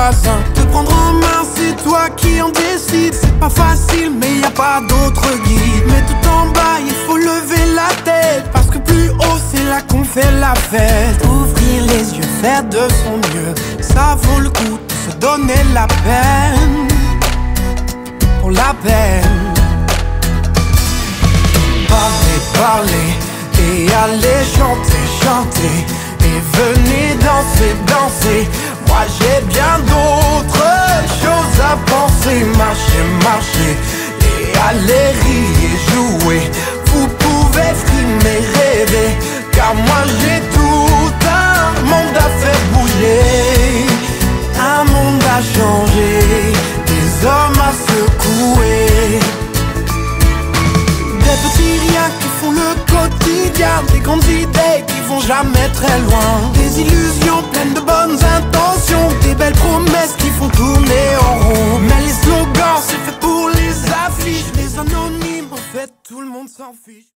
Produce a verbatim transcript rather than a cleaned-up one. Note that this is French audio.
voisin. Te prendre en main, c'est toi qui en décides. C'est pas facile, mais y a pas d'autre guide. Mais tout en bas, il faut lever la tête, parce que plus haut, c'est là qu'on fait la fête. Ouvrir les yeux, faire de son mieux, ça vaut le coup de se donner la peine. Pour la peine. Parlez, parlez, et allez chanter, chanter, et venez danser, danser. Moi j'ai bien d'autres choses à penser. Marcher, marcher, et allez rire, jouer. Vous pouvez frimer, rêver, car moi j'ai tout un monde à faire bouger. Un monde à changer, des hommes à secouer. Des petits riens qui font le quotidien, des grandes idées qui vont jamais très loin. Des illusions pleines de bonnes intentions, des belles promesses qui font tourner en rond. Mais les slogans, c'est fait pour les affiches. Les anonymes, en fait, tout le monde s'en fiche.